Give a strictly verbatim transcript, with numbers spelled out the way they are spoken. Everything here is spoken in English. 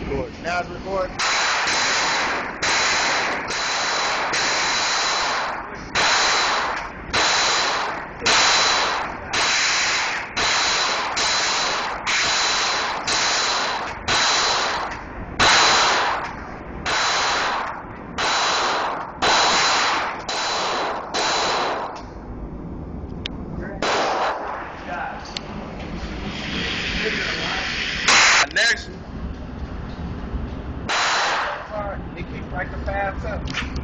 record. Now it's recording. Next. Sorry, it keeps like the fast up.